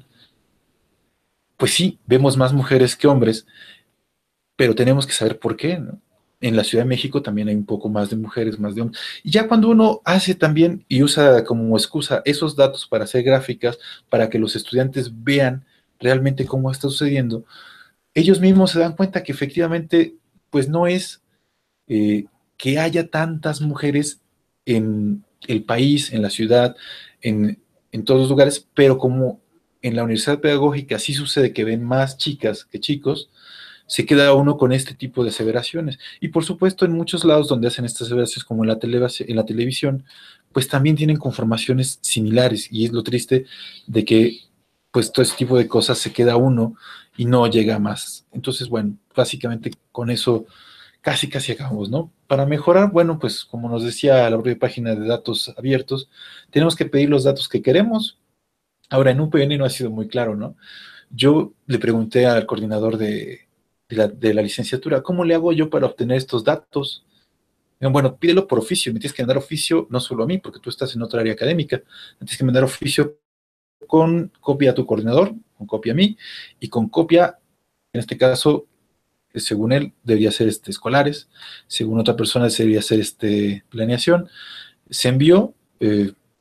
pues sí, vemos más mujeres que hombres, pero tenemos que saber por qué, ¿no? En la Ciudad de México también hay un poco más de mujeres, más de hombres. Y ya cuando uno hace también y usa como excusa esos datos para hacer gráficas, para que los estudiantes vean realmente cómo está sucediendo, ellos mismos se dan cuenta que efectivamente, pues no es eh, que haya tantas mujeres en el país, en la ciudad, en, en todos los lugares, pero como en la universidad pedagógica sí sucede que ven más chicas que chicos, se queda uno con este tipo de aseveraciones. Y por supuesto, en muchos lados donde hacen estas aseveraciones, como en la, en la televisión, pues también tienen conformaciones similares. Y es lo triste de que, pues, todo este tipo de cosas se queda uno y no llega más. Entonces, bueno, básicamente con eso casi, casi acabamos, ¿no? Para mejorar, bueno, pues, como nos decía la propia página de datos abiertos, tenemos que pedir los datos que queremos. Ahora, en U P N no ha sido muy claro, ¿no? Yo le pregunté al coordinador de de la, de la licenciatura, ¿cómo le hago yo para obtener estos datos? Bueno, pídelo por oficio, me tienes que mandar oficio no solo a mí, porque tú estás en otra área académica, me tienes que mandar oficio con copia a tu coordinador, con copia a mí, y con copia, en este caso, según él, debería ser este, escolares, según otra persona debería ser este, planeación. Se envió, eh,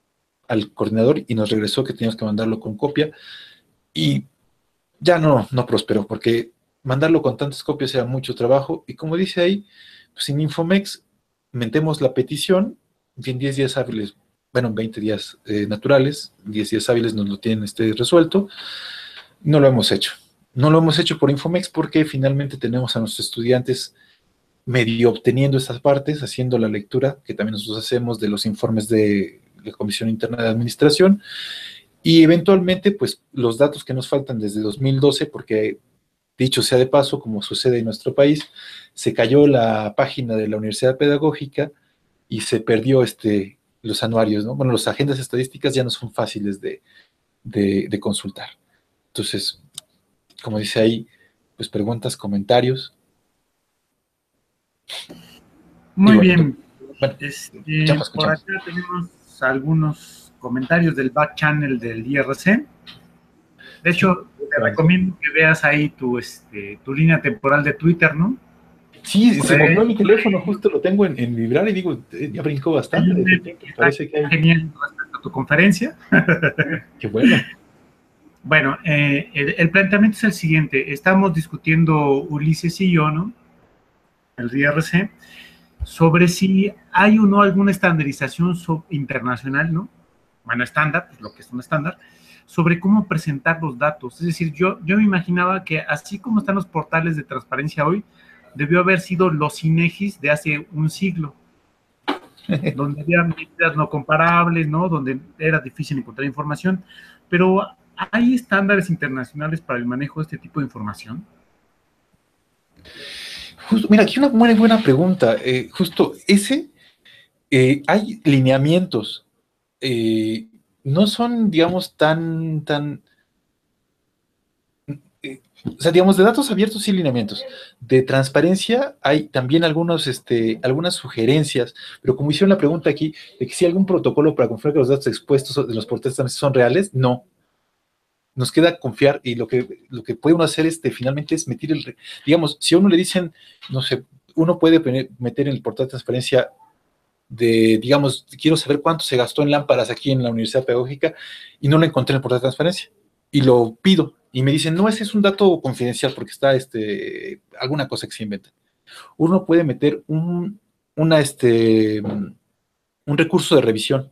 al coordinador y nos regresó que teníamos que mandarlo con copia, y ya no, no prosperó, porque mandarlo con tantas copias era mucho trabajo, y como dice ahí, pues en Infomex metemos la petición, y en diez días hábiles, bueno, en veinte días eh, naturales, diez días hábiles nos lo tienen este, resuelto. No lo hemos hecho. No lo hemos hecho por Infomex porque finalmente tenemos a nuestros estudiantes medio obteniendo estas partes, haciendo la lectura, que también nosotros hacemos de los informes de la Comisión Interna de Administración, y eventualmente, pues, los datos que nos faltan desde dos mil doce, porque, dicho sea de paso, como sucede en nuestro país, se cayó la página de la Universidad Pedagógica y se perdió este, los anuarios, ¿no? Bueno, las agendas estadísticas ya no son fáciles de, de, de consultar. Entonces, como dice ahí, pues preguntas, comentarios. Muy Y bueno, bien. bueno Este, escuchamos, por escuchamos. acá tenemos algunos comentarios del back channel del I R C. De hecho, Sí, te recomiendo que veas ahí tu, este, tu línea temporal de Twitter, ¿no? Sí, Por se ahí, movió mi teléfono, justo lo tengo en, en vibrar y digo, eh, ya brincó hay bastante un de ese meme tiempo. que está Parece que hay. genial respecto a tu conferencia. Qué bueno. Bueno, eh, el, el planteamiento es el siguiente. Estamos discutiendo Ulises y yo, ¿no? El I R C, sobre si hay o no alguna estandarización internacional, ¿no? Bueno, estándar, pues lo que es un estándar, sobre cómo presentar los datos. Es decir, yo, yo me imaginaba que así como están los portales de transparencia hoy, debió haber sido los INEGIs de hace un siglo, donde había medidas no comparables, ¿no? Donde era difícil encontrar información, pero ¿hay estándares internacionales para el manejo de este tipo de información? Justo, mira, aquí una muy buena pregunta. Eh, justo ese, eh, hay lineamientos. Eh, no son, digamos, tan, tan, eh, o sea, digamos, de datos abiertos y lineamientos. De transparencia hay también algunos, este, algunas sugerencias, pero como hicieron la pregunta aquí, de que si hay algún protocolo para confirmar que los datos expuestos de los portales son reales, no. Nos queda confiar, y lo que, lo que puede uno hacer este, finalmente es meter el, digamos, si a uno le dicen, no sé, uno puede meter en el portal de transparencia de, digamos, quiero saber cuánto se gastó en lámparas aquí en la Universidad Pedagógica y no lo encontré en el portal de transparencia. Y lo pido y me dicen, no, ese es un dato confidencial porque está este, alguna cosa que se inventa. Uno puede meter un, una, este, un recurso de revisión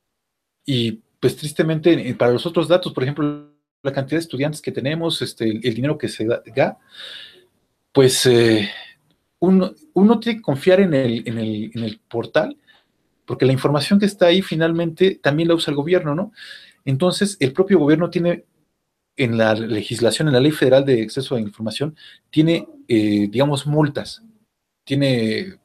y pues tristemente para los otros datos, por ejemplo, la cantidad de estudiantes que tenemos, este, el, el dinero que se da, pues eh, uno, uno tiene que confiar en el, en el, en el portal, porque la información que está ahí finalmente también la usa el gobierno, ¿no? Entonces, el propio gobierno tiene en la legislación, en la Ley Federal de Acceso a la Información, tiene, eh, digamos, multas, tiene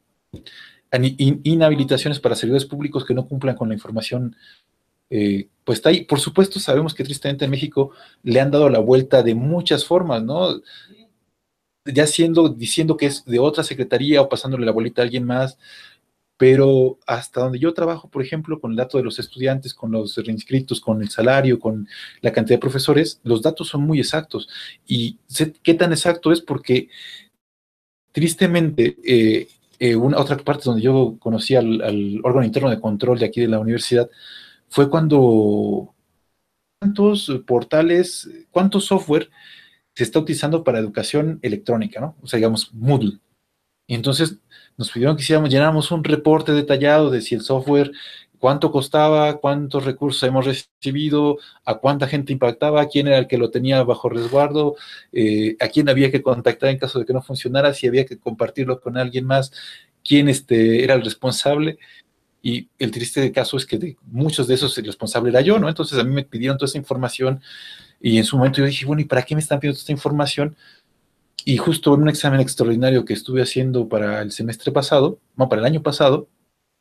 in inhabilitaciones para servidores públicos que no cumplan con la información, eh, pues está ahí. Por supuesto, sabemos que tristemente en México le han dado la vuelta de muchas formas, ¿no? Ya siendo, diciendo que es de otra secretaría o pasándole la bolita a alguien más, pero hasta donde yo trabajo, por ejemplo, con el dato de los estudiantes, con los reinscritos, con el salario, con la cantidad de profesores, los datos son muy exactos. Y sé qué tan exacto es porque, tristemente, eh, eh, una otra parte donde yo conocí al, al órgano interno de control de aquí de la universidad fue cuando cuántos portales, cuánto software se está utilizando para educación electrónica, ¿no? O sea, digamos, Moodle. Y entonces nos pidieron que hiciéramos, llenáramos un reporte detallado de si el software, cuánto costaba, cuántos recursos hemos recibido, a cuánta gente impactaba, quién era el que lo tenía bajo resguardo, eh, a quién había que contactar en caso de que no funcionara, si había que compartirlo con alguien más, quién este, era el responsable. Y el triste caso es que de muchos de esos el responsable era yo, ¿no? Entonces a mí me pidieron toda esa información y en su momento yo dije, bueno, ¿y para qué me están pidiendo toda esta información? Y justo en un examen extraordinario que estuve haciendo para el semestre pasado, no, para el año pasado,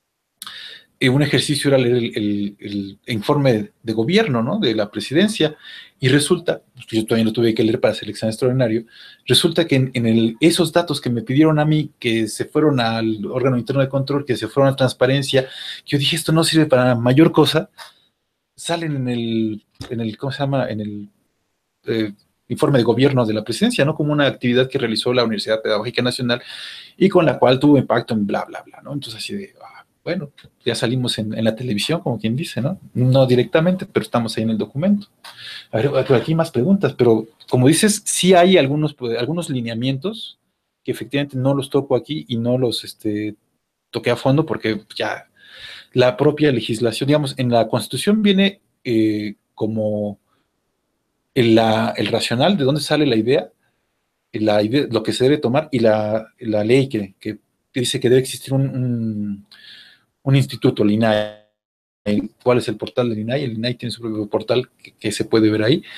eh, un ejercicio era leer el, el, el informe de gobierno, ¿no? De la presidencia, y resulta, yo también lo tuve que leer para hacer el examen extraordinario, resulta que en, en el, esos datos que me pidieron a mí, que se fueron al órgano interno de control, que se fueron a transparencia, yo dije, esto no sirve para mayor cosa, salen en el, en el ¿cómo se llama? En el eh, informe de gobierno de la presidencia, ¿no? Como una actividad que realizó la Universidad Pedagógica Nacional y con la cual tuvo impacto en bla, bla, bla, ¿no? Entonces así de, ah, bueno, ya salimos en, en la televisión, como quien dice, ¿no? No directamente, pero estamos ahí en el documento. A ver, por aquí hay más preguntas, pero como dices, sí hay algunos, pues, algunos lineamientos que efectivamente no los toco aquí y no los este, toqué a fondo porque ya la propia legislación, digamos, en la Constitución viene eh, como el, la, el racional de dónde sale la idea, la idea, lo que se debe tomar y la, la ley que, que dice que debe existir un, un, un instituto, el INAI. ¿Cuál es el portal del INAI? El INAI tiene su propio portal que, que se puede ver ahí.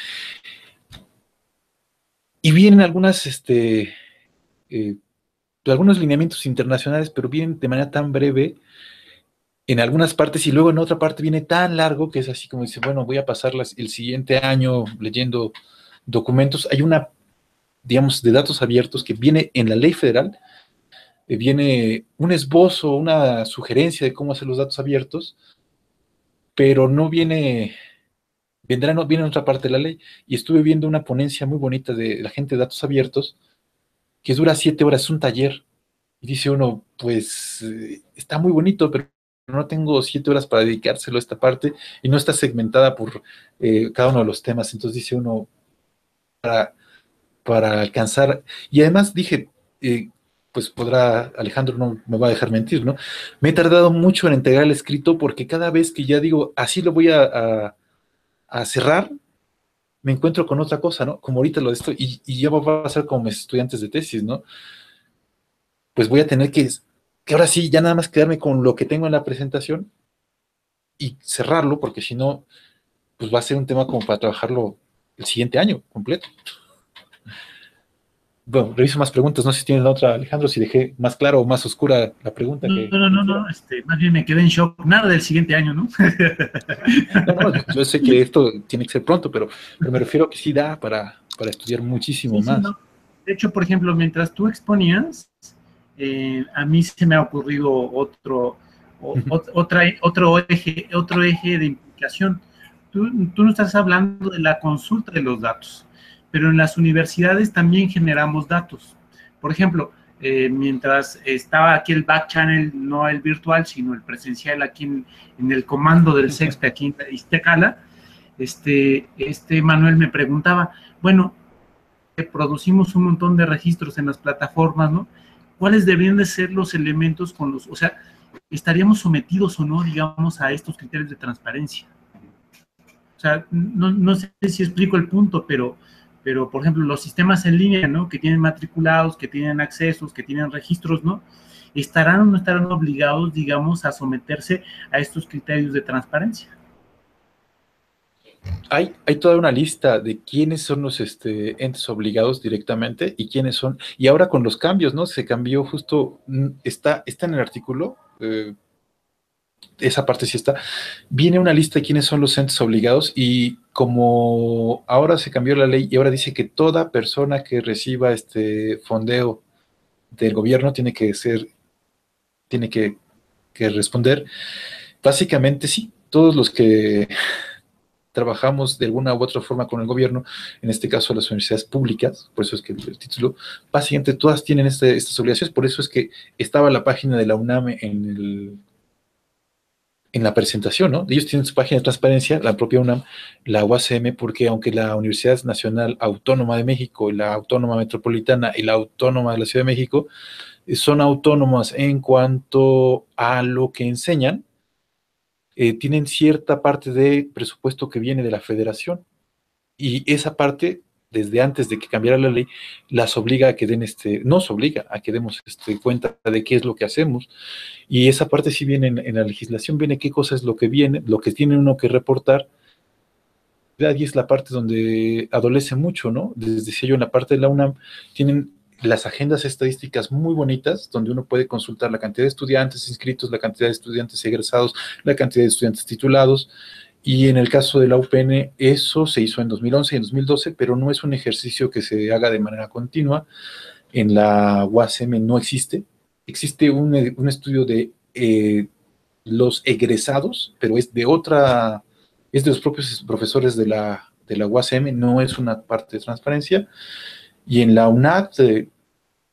Y vienen algunas, este, eh, algunos lineamientos internacionales, pero vienen de manera tan breve en algunas partes y luego en otra parte viene tan largo que es así como dice, bueno, voy a pasar las, el siguiente año leyendo documentos. Hay una, digamos, de datos abiertos que viene en la ley federal, eh, viene un esbozo, una sugerencia de cómo hacer los datos abiertos, pero no viene, vendrá, no, viene en otra parte de la ley. Y estuve viendo una ponencia muy bonita de la gente de datos abiertos que dura siete horas, es un taller. Y dice uno, pues eh, está muy bonito, pero no tengo siete horas para dedicárselo a esta parte y no está segmentada por eh, cada uno de los temas. Entonces dice uno, para, para alcanzar, y además dije, eh, pues podrá, Alejandro no me va a dejar mentir, ¿no? Me he tardado mucho en entregar el escrito porque cada vez que ya digo, así lo voy a, a, a cerrar, me encuentro con otra cosa, ¿no? Como ahorita lo estoy, y, y ya va a pasar como mis estudiantes de tesis, ¿no? Pues voy a tener que, que ahora sí, ya nada más quedarme con lo que tengo en la presentación y cerrarlo, porque si no, pues va a ser un tema como para trabajarlo el siguiente año completo. Bueno, reviso más preguntas, no sé si tienes la otra, Alejandro, si dejé más claro o más oscura la pregunta No, que... no, no, no, este, más bien me quedé en shock. Nada del siguiente año, ¿no? No, no, yo, yo sé que esto tiene que ser pronto, pero, pero me refiero a que sí da para, para estudiar muchísimo Sí, sí, más. no. De hecho, por ejemplo, mientras tú exponías, eh, a mí se me ha ocurrido otro, o, otra, otro, eje, otro eje de implicación. Tú, tú no estás hablando de la consulta de los datos, pero en las universidades también generamos datos. Por ejemplo, eh, mientras estaba aquí el back channel, no el virtual, sino el presencial aquí en, en el comando del SEXPE, aquí en Iztacala, este, este Manuel me preguntaba, bueno, producimos un montón de registros en las plataformas, ¿no? ¿Cuáles deberían de ser los elementos con los, o sea, estaríamos sometidos o no, digamos, a estos criterios de transparencia? O sea, no, no sé si explico el punto, pero, pero, por ejemplo, los sistemas en línea, ¿no? Que tienen matriculados, que tienen accesos, que tienen registros, ¿no? ¿Estarán o no estarán obligados, digamos, a someterse a estos criterios de transparencia? Hay, hay toda una lista de quiénes son los este, entes obligados directamente y quiénes son. Y ahora con los cambios, ¿no? Se cambió justo, está, está en el artículo, eh, esa parte sí está. Viene una lista de quiénes son los entes obligados y como ahora se cambió la ley y ahora dice que toda persona que reciba este fondeo del gobierno tiene que ser, tiene que, que responder. Básicamente sí, todos los que trabajamos de alguna u otra forma con el gobierno, en este caso las universidades públicas, por eso es que el, el título, básicamente todas tienen este, estas obligaciones, por eso es que estaba la página de la UNAM en, el, en la presentación, ¿no? Ellos tienen su página de transparencia, la propia UNAM, la U A C M, porque aunque la Universidad Nacional Autónoma de México, la Autónoma Metropolitana y la Autónoma de la Ciudad de México son autónomas en cuanto a lo que enseñan, eh, tienen cierta parte de presupuesto que viene de la federación y esa parte, desde antes de que cambiara la ley, las obliga a que den este, nos obliga a que demos este, cuenta de qué es lo que hacemos y esa parte sí viene en, en la legislación, viene qué cosa es lo que viene, lo que tiene uno que reportar. Y es la parte donde adolece mucho, ¿no? Desde si yo en la parte de la UNAM tienen las agendas estadísticas muy bonitas, donde uno puede consultar la cantidad de estudiantes inscritos, la cantidad de estudiantes egresados, la cantidad de estudiantes titulados, y en el caso de la U P N, eso se hizo en dos mil once y en dos mil doce, pero no es un ejercicio que se haga de manera continua. En la U A C M no existe. Existe un, un estudio de eh, los egresados, pero es de otra, es de los propios profesores de la, de la U A C M, no es una parte de transparencia. Y en la UNAD, eh,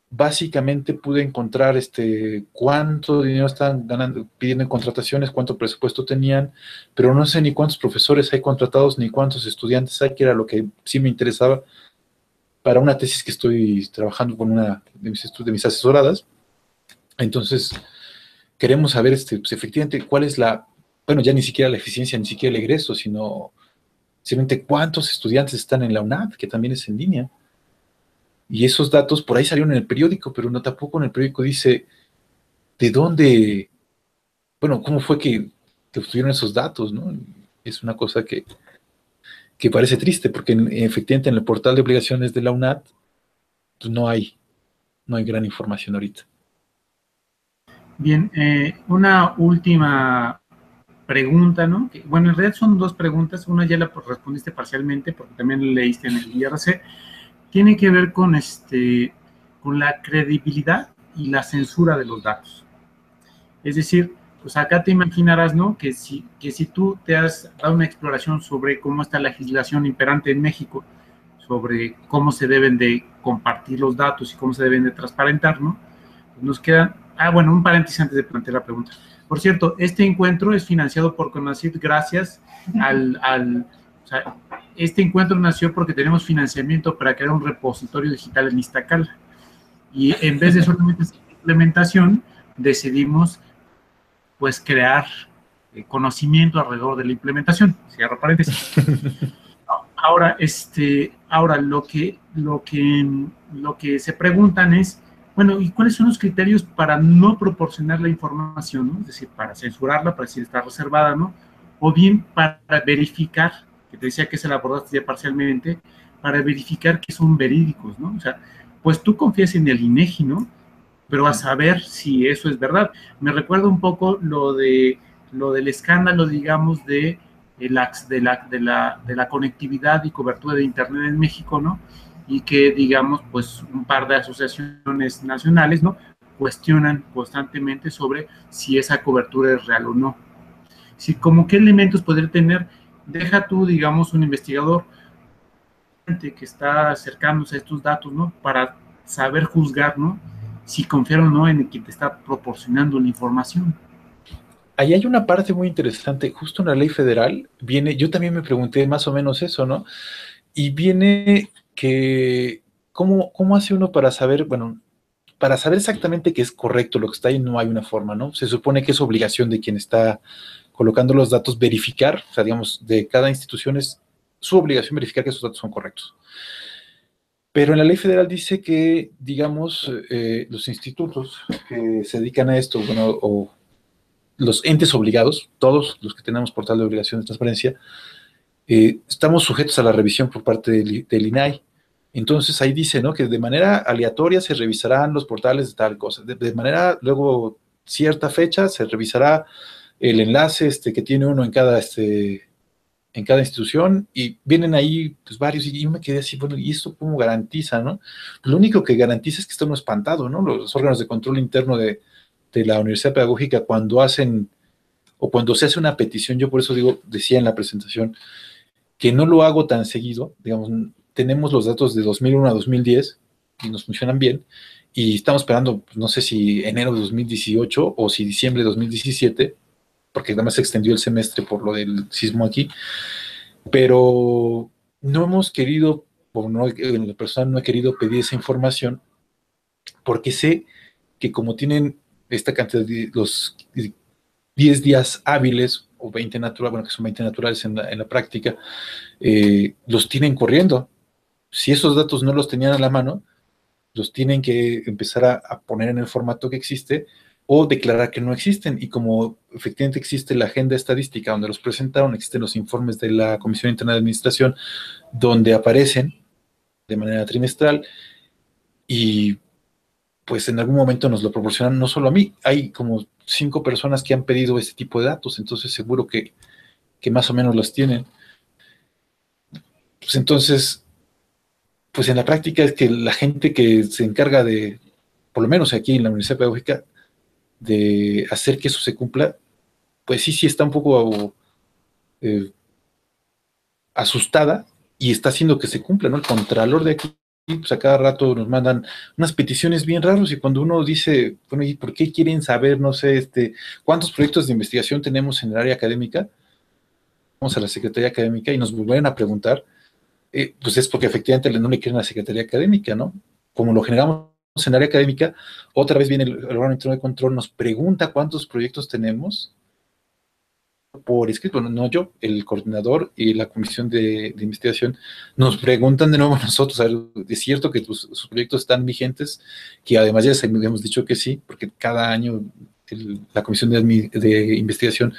básicamente pude encontrar este, cuánto dinero están ganando, pidiendo en contrataciones, cuánto presupuesto tenían, pero no sé ni cuántos profesores hay contratados, ni cuántos estudiantes hay, que era lo que sí me interesaba para una tesis que estoy trabajando con una de mis, de mis asesoradas. Entonces, queremos saber este, pues, efectivamente cuál es la, bueno, ya ni siquiera la eficiencia, ni siquiera el egreso, sino simplemente cuántos estudiantes están en la UNAD, que también es en línea. Y esos datos por ahí salieron en el periódico, pero no tampoco en el periódico dice de dónde, bueno, cómo fue que, que obtuvieron esos datos, ¿no? Es una cosa que, que parece triste, porque en, efectivamente en el portal de obligaciones de la UNAD pues no hay, no hay gran información ahorita. Bien, eh, una última pregunta, ¿no? Que, bueno, en realidad son dos preguntas. Una ya la respondiste parcialmente porque también leíste en el I R C. Tiene que ver con, este, con la credibilidad y la censura de los datos. Es decir, pues acá te imaginarás, ¿no? Que si, que si tú te has dado una exploración sobre cómo está la legislación imperante en México, sobre cómo se deben de compartir los datos y cómo se deben de transparentar, ¿no? Pues nos queda, ah, bueno, un paréntesis antes de plantear la pregunta. Por cierto, este encuentro es financiado por CONACYT gracias al, al o sea, este encuentro nació porque tenemos financiamiento para crear un repositorio digital en Iztacala. Y en vez de solamente implementación, decidimos pues crear eh, conocimiento alrededor de la implementación. Cierro paréntesis. Ahora, este, ahora lo que, lo que, lo que se preguntan es, bueno, ¿y cuáles son los criterios para no proporcionar la información, ¿no? Es decir, para censurarla, para decir está reservada, ¿no? O bien para verificar, que te decía que se la abordaste ya parcialmente, para verificar que son verídicos, ¿no? O sea, pues tú confías en el INEGI, ¿no? Pero a saber si eso es verdad. Me recuerda un poco lo de lo del escándalo, digamos, de, el, de, la, de, la, de la conectividad y cobertura de Internet en México, ¿no? Y que, digamos, pues un par de asociaciones nacionales, ¿no? Cuestionan constantemente sobre si esa cobertura es real o no. Si, como qué elementos podría tener, deja tú, digamos, un investigador que está acercándose a estos datos, ¿no? Para saber juzgar, ¿no? Si confiar o no en quien te está proporcionando la información. Ahí hay una parte muy interesante, justo en la ley federal viene, yo también me pregunté más o menos eso, ¿no? Y viene que, ¿cómo, cómo hace uno para saber, bueno, para saber exactamente que es correcto lo que está ahí, no hay una forma, ¿no? Se supone que es obligación de quien está colocando los datos verificar, o sea, digamos, de cada institución es su obligación verificar que esos datos son correctos. Pero en la ley federal dice que, digamos, eh, los institutos que se dedican a esto, bueno, o los entes obligados, todos los que tenemos portal de obligación de transparencia, eh, estamos sujetos a la revisión por parte del, del I N A I. Entonces ahí dice, ¿no? Que de manera aleatoria se revisarán los portales de tal cosa. De, de manera, luego, cierta fecha, se revisará el enlace este, que tiene uno en cada, este, en cada institución, y vienen ahí pues, varios, y yo me quedé así, bueno, ¿y esto cómo garantiza, no? Lo único que garantiza es que está uno espantado, ¿no? Los órganos de control interno de, de la Universidad Pedagógica, cuando hacen, o cuando se hace una petición, yo por eso digo, decía en la presentación, que no lo hago tan seguido, digamos, tenemos los datos de dos mil uno a dos mil diez y nos funcionan bien, y estamos esperando, no sé si enero de dos mil dieciocho o si diciembre de dos mil diecisiete, porque además se extendió el semestre por lo del sismo aquí, pero no hemos querido, o no, en la persona no he querido pedir esa información, porque sé que como tienen esta cantidad de los diez días hábiles, o veinte naturales, bueno, que son veinte naturales en la, en la práctica, eh, los tienen corriendo. Si esos datos no los tenían a la mano, los tienen que empezar a, a poner en el formato que existe o declarar que no existen. Y como efectivamente existe la agenda estadística donde los presentaron, existen los informes de la Comisión Interna de Administración donde aparecen de manera trimestral, y pues en algún momento nos lo proporcionan no solo a mí, hay como cinco personas que han pedido este tipo de datos, entonces seguro que, que más o menos los tienen. Pues entonces, pues en la práctica es que la gente que se encarga de, por lo menos aquí en la Universidad Pedagógica, de hacer que eso se cumpla, pues sí, sí está un poco eh, asustada y está haciendo que se cumpla, ¿no? El contralor de aquí pues a cada rato nos mandan unas peticiones bien raros y cuando uno dice, bueno, ¿y por qué quieren saber, no sé, este, cuántos proyectos de investigación tenemos en el área académica? Vamos a la Secretaría Académica y nos vuelven a preguntar, eh, pues es porque efectivamente no le quieren a la Secretaría Académica, ¿no? Como lo generamos en el área académica, otra vez viene el, el órgano interno de control, nos pregunta cuántos proyectos tenemos por escrito, bueno, no yo, el coordinador y la comisión de, de investigación nos preguntan de nuevo a nosotros, a ver, ¿es cierto que tus, sus proyectos están vigentes? Que además ya hemos dicho que sí, porque cada año el, la comisión de, de investigación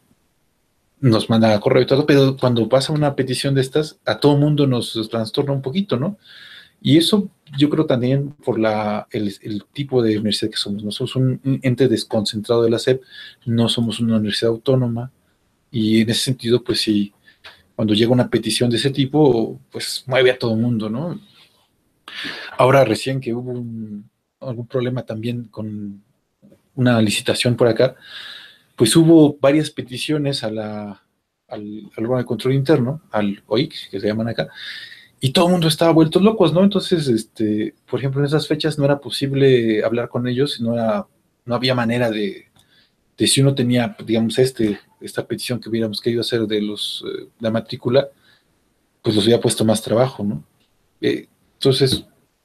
nos manda correo y todo, pero cuando pasa una petición de estas, a todo mundo nos trastorna un poquito, ¿no? Y eso yo creo también por la, el, el tipo de universidad que somos. No somos un ente desconcentrado de la S E P, no somos una universidad autónoma, y en ese sentido, pues sí, cuando llega una petición de ese tipo, pues mueve a todo el mundo, ¿no? Ahora recién que hubo un, algún problema también con una licitación por acá, pues hubo varias peticiones a la, al, al órgano de control interno, al O I C, que se llaman acá, y todo el mundo estaba vuelto locos, ¿no? Entonces, este, por ejemplo, en esas fechas no era posible hablar con ellos, no, era, no había manera de, de si uno tenía, digamos, este, esta petición que hubiéramos querido hacer de los, eh, la matrícula, pues los hubiera puesto más trabajo, ¿no? Eh, entonces,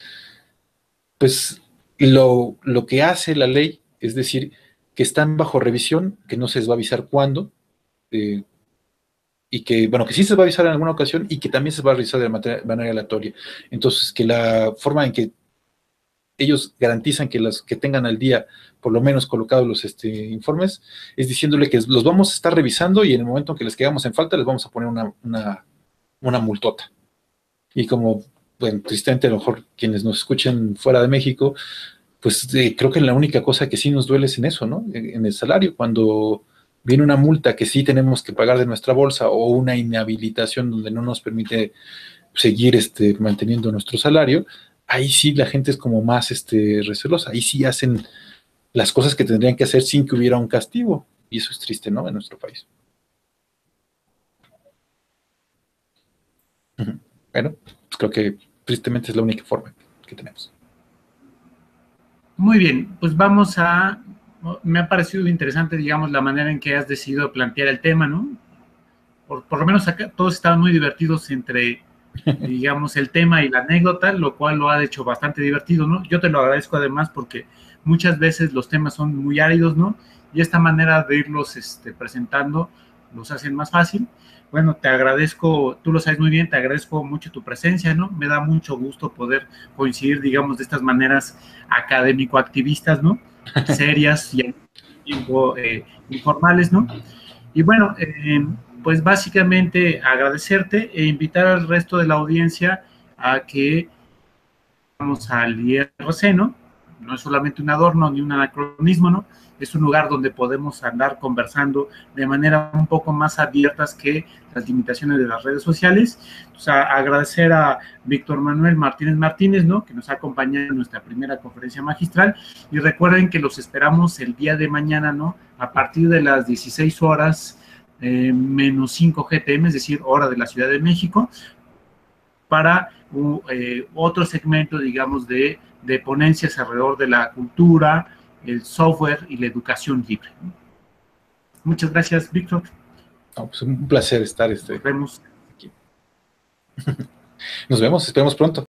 pues lo, lo que hace la ley es decir que están bajo revisión, que no se les va a avisar cuándo, eh, y que, bueno, que sí se va a avisar en alguna ocasión y que también se va a revisar de manera aleatoria. Entonces, que la forma en que ellos garantizan que, las, que tengan al día por lo menos colocados los este, informes, es diciéndole que los vamos a estar revisando y en el momento en que les quedamos en falta les vamos a poner una, una, una multota. Y como, bueno, tristemente a lo mejor quienes nos escuchen fuera de México, pues eh, creo que la única cosa que sí nos duele es en eso, ¿no? En, en el salario, cuando viene una multa que sí tenemos que pagar de nuestra bolsa o una inhabilitación donde no nos permite seguir este, manteniendo nuestro salario, ahí sí la gente es como más este, recelosa, ahí sí hacen las cosas que tendrían que hacer sin que hubiera un castigo, y eso es triste, ¿no? En nuestro país. Uh-huh. Bueno, pues creo que tristemente es la única forma que tenemos. Muy bien, pues vamos a, me ha parecido interesante, digamos, la manera en que has decidido plantear el tema, ¿no? Por, por lo menos acá todos estaban muy divertidos entre, digamos, el tema y la anécdota, lo cual lo ha hecho bastante divertido, ¿no? Yo te lo agradezco además porque muchas veces los temas son muy áridos, ¿no? Y esta manera de irlos este, presentando los hacen más fácil. Bueno, te agradezco, tú lo sabes muy bien, te agradezco mucho tu presencia, ¿no? Me da mucho gusto poder coincidir, digamos, de estas maneras académico-activistas, ¿no? Serias y tiempo eh, informales, ¿no? Y bueno, eh, pues básicamente agradecerte e invitar al resto de la audiencia a que vamos al I R C, ¿no? No es solamente un adorno ni un anacronismo, ¿no? Es un lugar donde podemos andar conversando de manera un poco más abiertas que las limitaciones de las redes sociales. O sea, agradecer a Víctor Manuel Martínez Martínez, ¿no? Que nos ha acompañado en nuestra primera conferencia magistral. Y recuerden que los esperamos el día de mañana, ¿no? A partir de las dieciséis horas eh, menos cinco G T M, es decir, hora de la Ciudad de México, para uh, eh, otro segmento, digamos, de, de ponencias alrededor de la cultura, el software y la educación libre. Muchas gracias, Víctor. No, pues un placer estar este. Nos vemos aquí. Nos vemos, esperemos pronto.